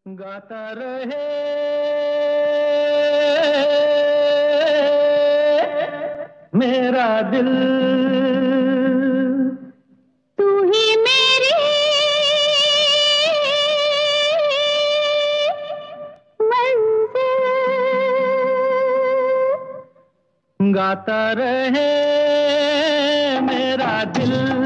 गाता रहे मेरा दिल, तू ही मेरी मंजिल। गाता रहे मेरा दिल।